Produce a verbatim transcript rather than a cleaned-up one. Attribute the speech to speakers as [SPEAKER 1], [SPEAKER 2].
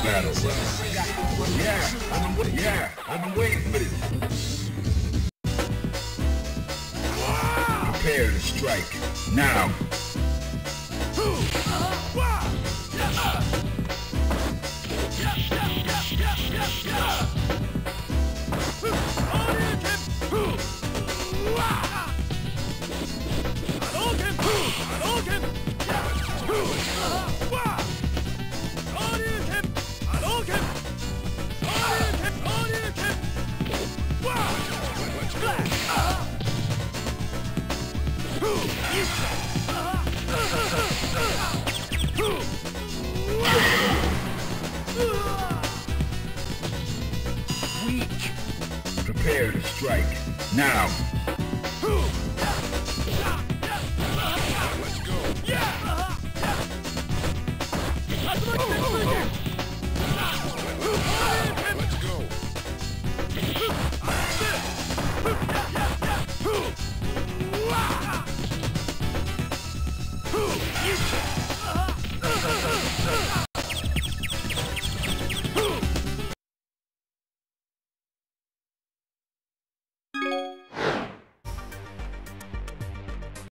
[SPEAKER 1] battle. Yeah, I've been, yeah, I've been waiting for this. Prepare to strike, now. Weak. Prepare to strike, now.